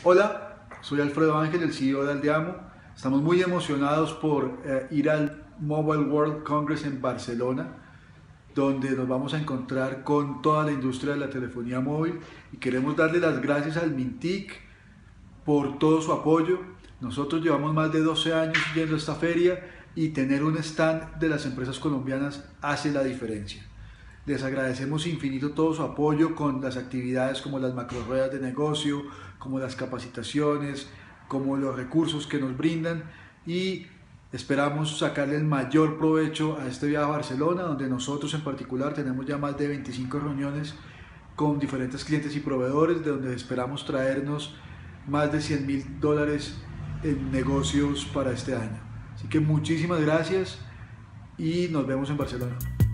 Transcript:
Hola, soy Alfredo Ángel, el CEO de Aldeamo. Estamos muy emocionados por ir al Mobile World Congress en Barcelona, donde nos vamos a encontrar con toda la industria de la telefonía móvil y queremos darle las gracias al Mintic por todo su apoyo. Nosotros llevamos más de 12 años yendo a esta feria y tener un stand de las empresas colombianas hace la diferencia. Les agradecemos infinito todo su apoyo con las actividades como las macro ruedas de negocio, como las capacitaciones, como los recursos que nos brindan y esperamos sacarle el mayor provecho a este viaje a Barcelona, donde nosotros en particular tenemos ya más de 25 reuniones con diferentes clientes y proveedores, de donde esperamos traernos más de $100.000 en negocios para este año. Así que muchísimas gracias y nos vemos en Barcelona.